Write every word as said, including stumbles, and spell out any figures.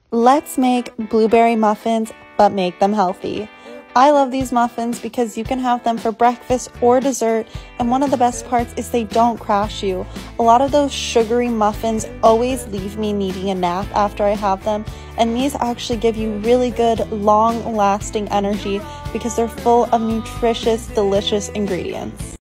Let's make blueberry muffins, but make them healthy. I love these muffins because you can have them for breakfast or dessert, and one of the best parts is they don't crash you. A lot of those sugary muffins always leave me needing a nap after I have them, and these actually give you really good, long-lasting energy because they're full of nutritious, delicious ingredients.